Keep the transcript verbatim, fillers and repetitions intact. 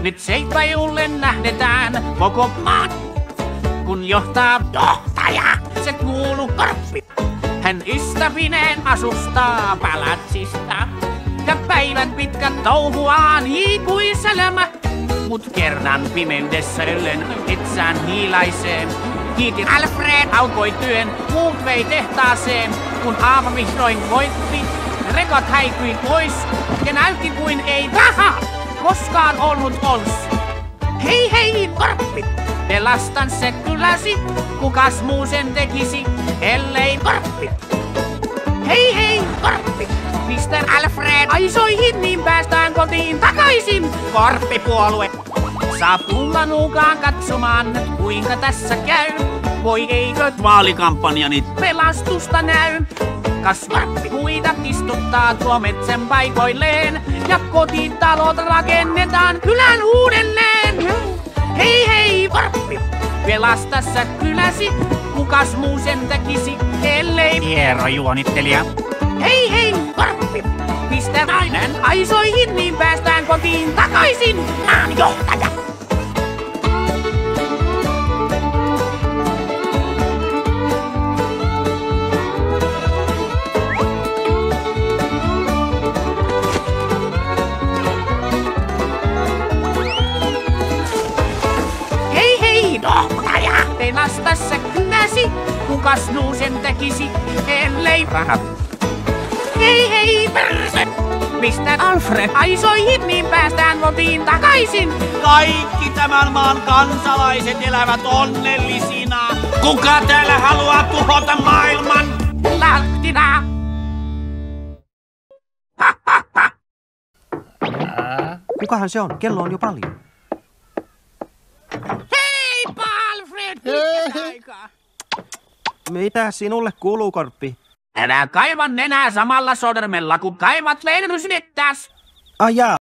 Nyt seikkailulle nähdetään koko maan. Kun johtaa johtaja, se kuuluu Korppi. Hän ystävineen asustaa palatsista. Ja päivät pitkät touhuaan hiikuiselema. Mut kerran pimeydessä yllen etsään hiilaiseen. Kiitin Alfred alkoi työn, muut vei tehtaaseen. Kun Aava vihdoin voitti, rekot häipyi pois. Ja näytti kuin ei raha koskaan ollut ols. Hei hei Korppi, pelastan se kyläsi. Kukas muu sen tekisi, ellei Korppi. Hei hei Korppi, mister Alfred aisoihin, niin päästään kotiin takaisin. Korppipuolue saa tulla nuukaan katsomaan nyt kuinka tässä käy. Voi eikö vaalikampanjani pelastusta näy. Kas Korppi kuidat istuttaa tuo metsän paikoilleen. Ja kotitalot rakennetaan kylän uudelleen. Hei hei Korppi, pelasta sä kyläsi. Kukas muu sen tekisi, ellei hierojuonittelija. Hei hei Korppi, pistä nainen aisoihin, niin päästään kotiin takaisin. Maan johtaja. Hei hei johtaja, pelasta sä kyläsi. Kukas nuu sen tekisi, ellei rahat. Hei hei perse, pistä Alfred aisoihin, niin päästään kotiin takaisin. Kaikki tämän maan kansalaiset elävät onnellisina. Kuka täällä haluaa tuhota maailman? Lahtina. Kukahan se on? Kello on jo paljon. Hei Alfred, pitkä aikaa. Mitä sinulle kuuluu, Korppi? Älä kaiva nenää samalla sormella, kun kaivat leirysnettäs. Ai jaa.